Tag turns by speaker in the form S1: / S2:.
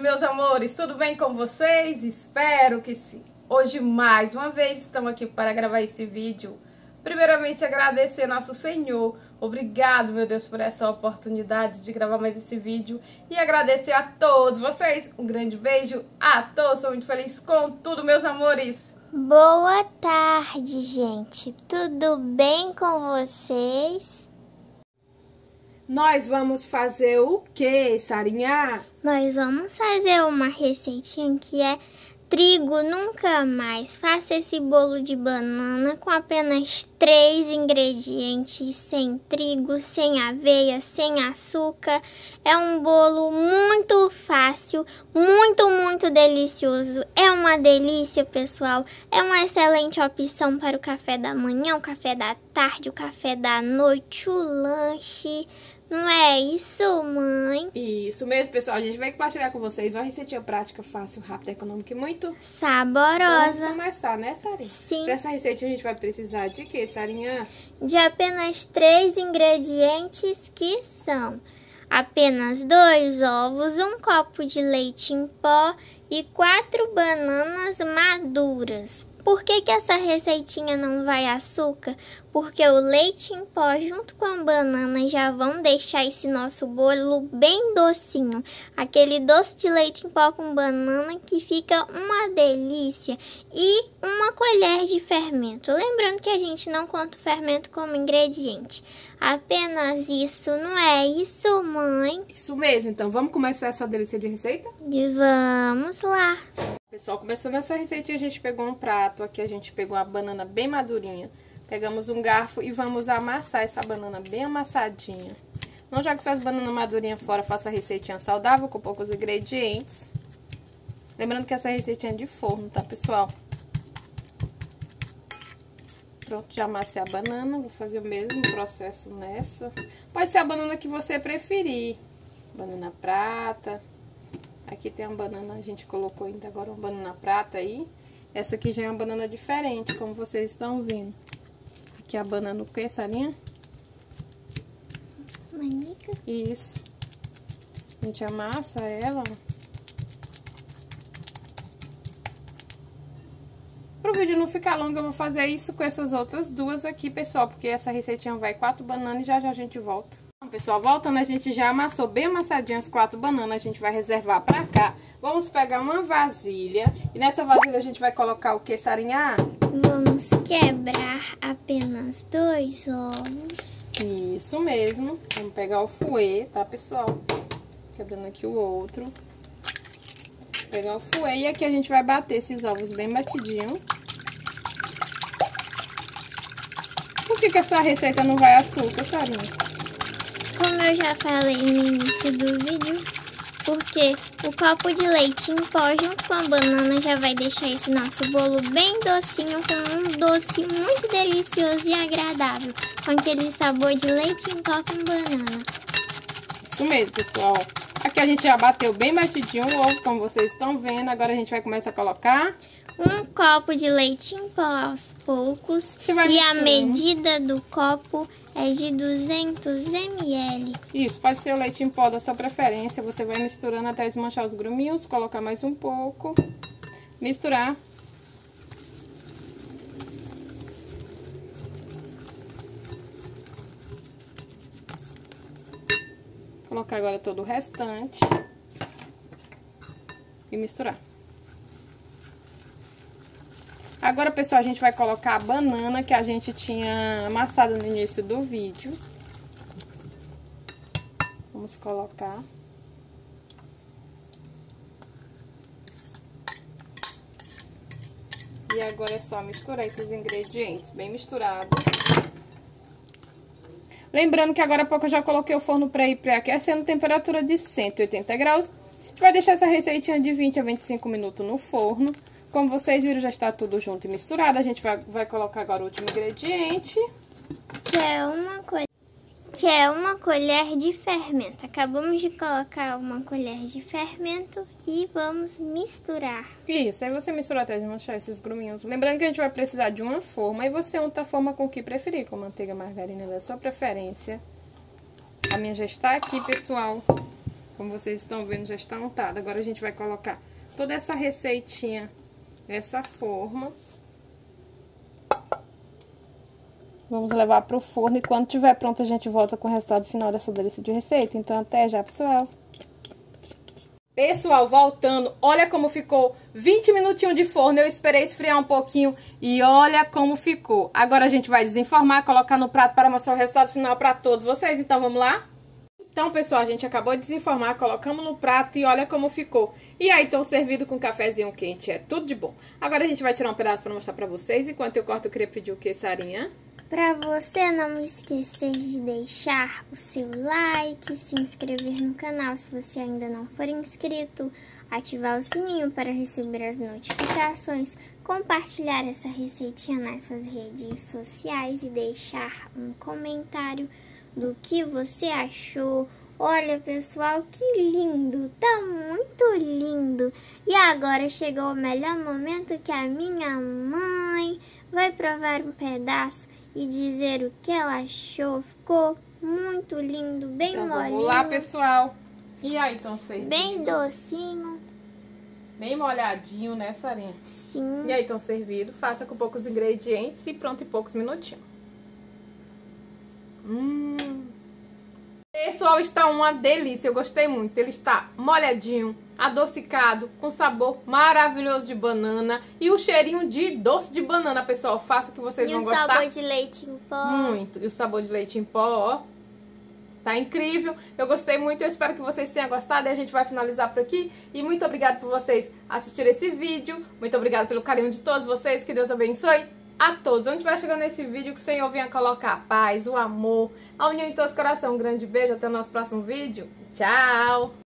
S1: meus amores, tudo bem com vocês? Espero que sim. Hoje, mais uma vez, estamos aqui para gravar esse vídeo. Primeiramente, agradecer nosso Senhor. Obrigado, meu Deus, por essa oportunidade de gravar mais esse vídeo. E agradecer a todos vocês. Um grande beijo a todos. Sou muito feliz com tudo, meus amores.
S2: Boa tarde, gente. Tudo bem com vocês?
S1: Nós vamos fazer o quê, Sarinha?
S2: Nós vamos fazer uma receitinha que é trigo nunca mais. Faça esse bolo de banana com apenas 3 ingredientes, sem trigo, sem aveia, sem açúcar. É um bolo muito fácil, muito delicioso. É uma delícia, pessoal. É uma excelente opção para o café da manhã, o café da tarde, o café da noite, o lanche. Não é isso, mãe?
S1: Isso mesmo, pessoal. A gente vai compartilhar com vocês uma receitinha prática, fácil, rápida, econômica e muito
S2: saborosa.
S1: Vamos começar, né, Sarinha?
S2: Sim.
S1: Para essa receitinha a gente vai precisar de quê, Sarinha?
S2: De apenas 3 ingredientes, que são apenas 2 ovos, 1 copo de leite em pó e 4 bananas maduras. Por que essa receitinha não vai açúcar? Porque o leite em pó junto com a banana já vão deixar esse nosso bolo bem docinho. Aquele doce de leite em pó com banana que fica uma delícia. E uma colher de fermento. Lembrando que a gente não conta o fermento como ingrediente. Apenas isso, não é isso, mãe?
S1: Isso mesmo. Então, vamos começar essa delícia de receita?
S2: E vamos lá.
S1: Pessoal, começando essa receitinha, a gente pegou um prato. Aqui a gente pegou a banana bem madurinha. Pegamos um garfo e vamos amassar essa banana bem amassadinha. Não jogue suas bananas madurinhas fora, faça a receitinha saudável com poucos ingredientes. Lembrando que essa receitinha é de forno, tá, pessoal? Pronto, já amassei a banana, vou fazer o mesmo processo nessa. Pode ser a banana que você preferir. Banana prata. Aqui tem uma banana, a gente colocou ainda agora uma banana prata aí. Essa aqui já é uma banana diferente, como vocês estão vendo. Aqui é a banana o que, Sarinha?
S2: Manica.
S1: Isso. A gente amassa ela. Para o vídeo não ficar longo, eu vou fazer isso com essas outras duas aqui, pessoal. Porque essa receitinha vai 4 bananas e já a gente volta. Então, pessoal, voltando, a gente já amassou bem amassadinho as 4 bananas. A gente vai reservar pra cá. Vamos pegar uma vasilha. E nessa vasilha a gente vai colocar o que, Sarinha?
S2: Vamos quebrar apenas 2 ovos.
S1: Isso mesmo. Vamos pegar o fouet, tá, pessoal? Quebrando aqui o outro. Vou pegar o fouet e aqui a gente vai bater esses ovos bem batidinho. Por que essa receita não vai açúcar, Sarinha?
S2: Como eu já falei no início do vídeo, porque o copo de leite em pó junto com a banana já vai deixar esse nosso bolo bem docinho, com um doce muito delicioso e agradável, com aquele sabor de leite em pó com banana.
S1: Isso mesmo, pessoal. Aqui a gente já bateu bem batidinho o ovo, como vocês estão vendo. Agora a gente vai começar a colocar
S2: 1 copo de leite em pó aos poucos. E a medida do copo é de 200 ml.
S1: Isso, pode ser o leite em pó da sua preferência. Você vai misturando até desmanchar os gruminhos. Colocar mais um pouco. Misturar. Colocar agora todo o restante. E misturar. Agora, pessoal, a gente vai colocar a banana que a gente tinha amassado no início do vídeo. Vamos colocar. E agora é só misturar esses ingredientes, bem misturado. Lembrando que agora há pouco eu já coloquei o forno para ir pré-aquecendo, temperatura de 180 graus. Vai deixar essa receitinha de 20 a 25 minutos no forno. Como vocês viram, já está tudo junto e misturado. A gente vai colocar agora o último ingrediente.
S2: Que é uma colher de fermento. Acabamos de colocar uma colher de fermento e vamos misturar.
S1: Isso, aí você mistura até desmanchar esses gruminhos. Lembrando que a gente vai precisar de uma forma. E você unta a forma com o que preferir, com manteiga, margarina da sua preferência. A minha já está aqui, pessoal. Como vocês estão vendo, já está untado. Agora a gente vai colocar toda essa receitinha nessa forma. Vamos levar pro forno e quando tiver pronto a gente volta com o resultado final dessa delícia de receita. Então até já, pessoal! Pessoal, voltando, olha como ficou 20 minutinhos de forno, eu esperei esfriar um pouquinho e olha como ficou. Agora a gente vai desenformar, colocar no prato para mostrar o resultado final para todos vocês, então vamos lá? Então, pessoal, a gente acabou de desenformar, colocamos no prato e olha como ficou. E aí, tô servido com um cafezinho quente, é tudo de bom. Agora a gente vai tirar um pedaço para mostrar para vocês, enquanto eu corto eu queria pedir o que, Sarinha?
S2: Para você não esquecer de deixar o seu like, se inscrever no canal se você ainda não for inscrito, ativar o sininho para receber as notificações, compartilhar essa receitinha nas suas redes sociais e deixar um comentário do que você achou. Olha, pessoal, que lindo! Tá muito lindo! E agora chegou o melhor momento que a minha mãe vai provar um pedaço e dizer o que ela achou. Ficou muito lindo, bem então, molinho.
S1: Vamos lá, pessoal. E aí, então, servido?
S2: Bem docinho.
S1: Bem molhadinho, né, Sarinha?
S2: Sim.
S1: E aí, então, servido. Faça com poucos ingredientes e pronto em poucos minutinhos. Pessoal, está uma delícia. Eu gostei muito. Ele está molhadinho, adocicado, com sabor maravilhoso de banana e o cheirinho de doce de banana, pessoal. Faça que vocês vão gostar.
S2: E o sabor de leite em pó.
S1: Muito. E o sabor de leite em pó, ó. Tá incrível. Eu gostei muito. Eu espero que vocês tenham gostado. E a gente vai finalizar por aqui. E muito obrigada por vocês assistirem esse vídeo. Muito obrigada pelo carinho de todos vocês. Que Deus abençoe a todos. Onde vai chegando nesse vídeo, que o Senhor venha colocar a paz, o amor, a união em todos os corações. Um grande beijo. Até o nosso próximo vídeo. Tchau!